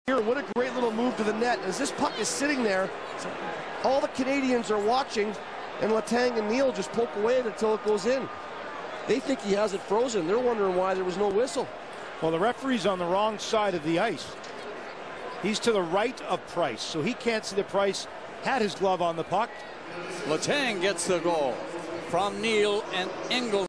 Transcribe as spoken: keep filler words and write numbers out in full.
Here, what a great little move to the net. As this puck is sitting there, all the Canadiens are watching, and Letang and Neal just poke away at it until it goes in. They think he has it frozen. They're wondering why there was no whistle. Well, the referee's on the wrong side of the ice. He's to the right of Price, so he can't see that Price had his glove on the puck. Letang gets the goal from Neal and Engel.